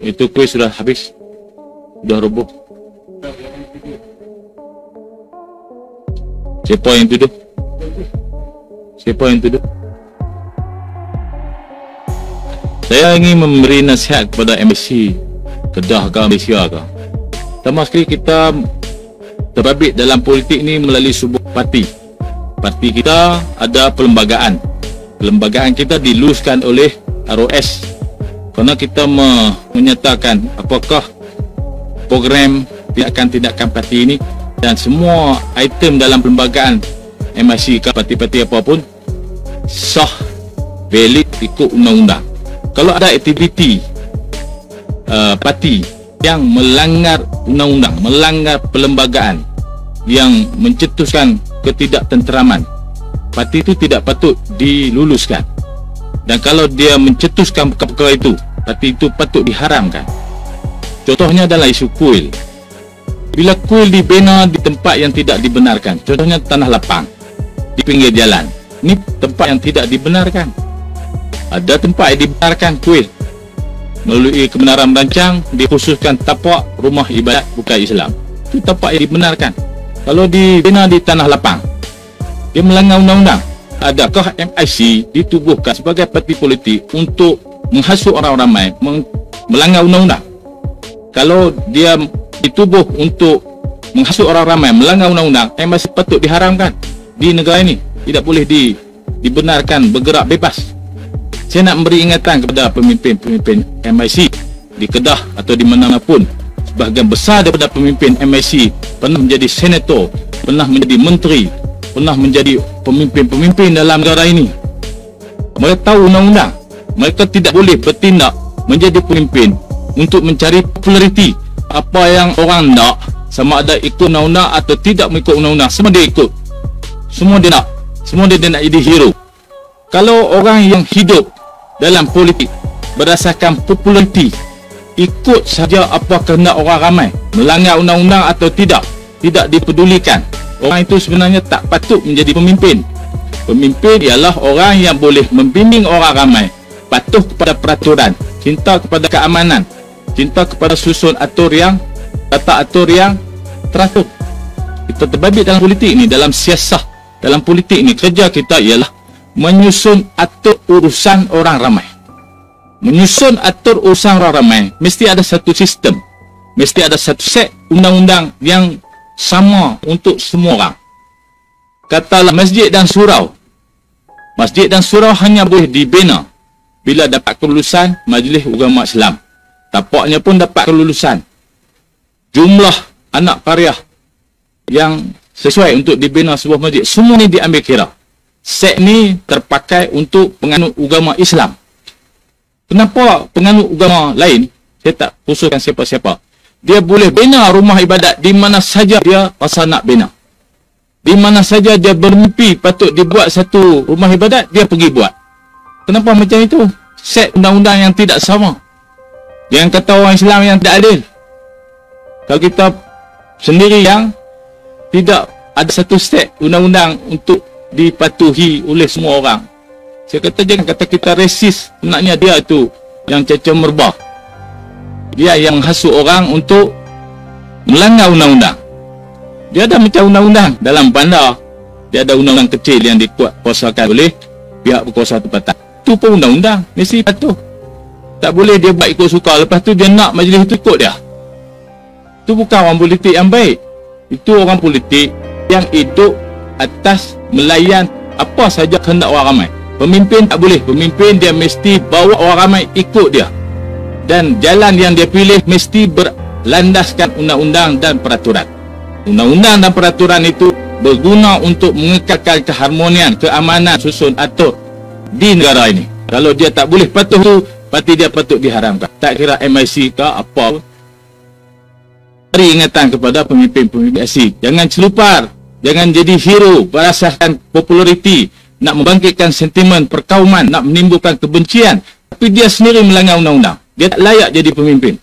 Itu kuih sudah habis. Sudah roboh. Siapa yang tuduh? Siapa yang tuduh? Saya ingin memberi nasihat kepada MSC Kedah ke Malaysia ke. Pertama sekali, kita terbabit dalam politik ni melalui sebuah parti. Parti kita ada perlembagaan. Perlembagaan kita diluluskan oleh ROS kerana kita menyatakan apakah program tindakan parti ini dan semua item dalam perlembagaan MIC ke parti-parti apapun sah, valid, ikut undang-undang. Kalau ada aktiviti parti yang melanggar undang-undang, melanggar perlembagaan, yang mencetuskan ketidaktenteraman, parti itu tidak patut diluluskan. Dan kalau dia mencetuskan perkara itu, parti itu patut diharamkan. Contohnya adalah isu kuil. Bila kuil dibina di tempat yang tidak dibenarkan, contohnya tanah lapang di pinggir jalan, ini tempat yang tidak dibenarkan. Ada tempat yang dibenarkan kuil. Melalui kebenaran merancang dikhususkan tapak rumah ibadat bukan Islam. Itu tapak yang dibenarkan. Kalau dibina di tanah lapang, dia melanggar undang-undang. Adakah MIC ditubuhkan sebagai parti politik untuk menghasut orang ramai, melanggar undang-undang? Kalau dia ditubuh untuk menghasut orang ramai, melanggar undang-undang, MIC patut diharamkan di negara ini. Tidak boleh dibenarkan bergerak bebas. Saya nak memberi ingatan kepada pemimpin-pemimpin MIC di Kedah atau di mana pun. Sebahagian besar daripada pemimpin MIC pernah menjadi senator, pernah menjadi menteri, pernah menjadi pemimpin-pemimpin dalam negara ini. Mereka tahu undang-undang. Mereka tidak boleh bertindak menjadi pemimpin untuk mencari populariti. Apa yang orang nak, sama ada ikut undang-undang atau tidak mengikut undang-undang, semua dia ikut. Semua dia nak. Semua dia nak jadi hero. Kalau orang yang hidup dalam politik berdasarkan populariti, ikut saja apa kehendak orang ramai, melanggar undang-undang atau tidak dipedulikan, orang itu sebenarnya tak patut menjadi pemimpin. Pemimpin ialah orang yang boleh membimbing orang ramai, patuh kepada peraturan, cinta kepada keamanan, cinta kepada susun atur yang tata atur yang teratur. Kita terbabit dalam politik ni, dalam siasah, dalam politik ni, kerja kita ialah menyusun atur urusan orang ramai. Menyusun atur urusan orang ramai mesti ada satu sistem, mesti ada satu set undang-undang yang sama untuk semua orang. Katalah masjid dan surau. Masjid dan surau hanya boleh dibina bila dapat kelulusan Majlis Ulama Islam. Tapaknya pun dapat kelulusan. Jumlah anak karya yang sesuai untuk dibina sebuah masjid, semua ni diambil kira. Set ni terpakai untuk penganut agama Islam. Kenapa penganut agama lain, saya tak khususkan siapa-siapa, dia boleh bina rumah ibadat di mana saja dia rasa nak bina. Di mana saja dia bermimpi patut dibuat satu rumah ibadat, dia pergi buat. Kenapa macam itu? Set undang-undang yang tidak sama. Jangan kata orang Islam yang tidak adil. Kalau kita sendiri yang tidak ada satu set undang-undang untuk dipatuhi oleh semua orang. Saya kata jangan kata kita resis. Sebenarnya dia itu yang caca merbah. Dia yang menghasut orang untuk melanggar undang-undang. Dia ada macam undang-undang dalam bandar. Dia ada undang-undang kecil yang dikuasakan oleh pihak berkuasa tempatan. Itu pun undang-undang, mesti patuh. Tak boleh dia buat ikut suka, lepas tu dia nak majlis itu ikut dia. Itu bukan orang politik yang baik. Itu orang politik yang hidup atas melayan apa saja kehendak orang ramai. Pemimpin tak boleh. Pemimpin dia mesti bawa orang ramai ikut dia. Dan jalan yang dia pilih mesti berlandaskan undang-undang dan peraturan. Undang-undang dan peraturan itu berguna untuk mengekalkan keharmonian, keamanan, susun atur di negara ini. Kalau dia tak boleh patuh tu, parti dia patut diharamkan. Tak kira MIC ke apa. Beri ingatan kepada pemimpin-pemimpin MIC. Jangan celupar. Jangan jadi hero berdasarkan populariti, nak membangkitkan sentimen perkauman, nak menimbulkan kebencian, tapi dia sendiri melanggar undang-undang. Dia tak layak jadi pemimpin.